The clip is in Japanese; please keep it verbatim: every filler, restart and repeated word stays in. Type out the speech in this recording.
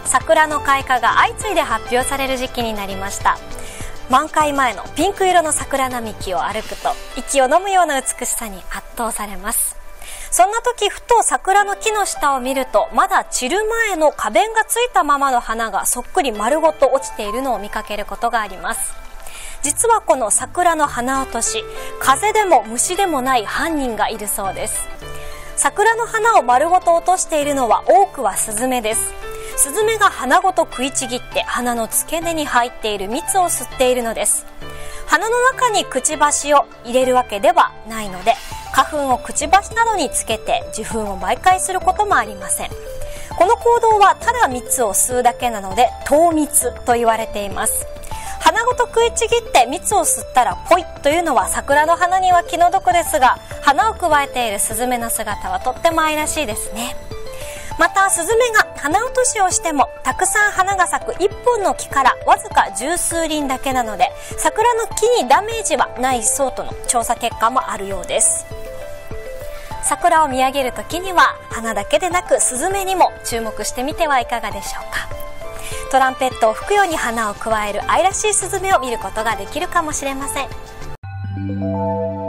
桜の開花が相次いで発表される時期になりました。満開前のピンク色の桜並木を歩くと息を飲むような美しさに圧倒されます。そんな時ふと桜の木の下を見ると、まだ散る前の花弁がついたままの花がそっくり丸ごと落ちているのを見かけることがあります。実はこの桜の花落とし、風でも虫でもない犯人がいるそうです。桜の花を丸ごと落としているのは多くはスズメです。スズメが花ごと食いちぎって花の付け根に入っている蜜を吸っているのです。花の中にくちばしを入れるわけではないので、花粉をくちばしなどにつけて受粉を媒介することもありません。この行動はただ蜜を吸うだけなので糖蜜と言われています。花ごと食いちぎって蜜を吸ったらポイというのは桜の花には気の毒ですが、花をくわえているスズメの姿はとっても愛らしいですね。またスズメが花落としをしても、たくさん花が咲く一本の木からわずか十数輪だけなので、桜の木にダメージはないそうとの調査結果もあるようです。桜を見上げるときには花だけでなくスズメにも注目してみてはいかがでしょうか。トランペットを吹くように花をくわえる愛らしいスズメを見ることができるかもしれません。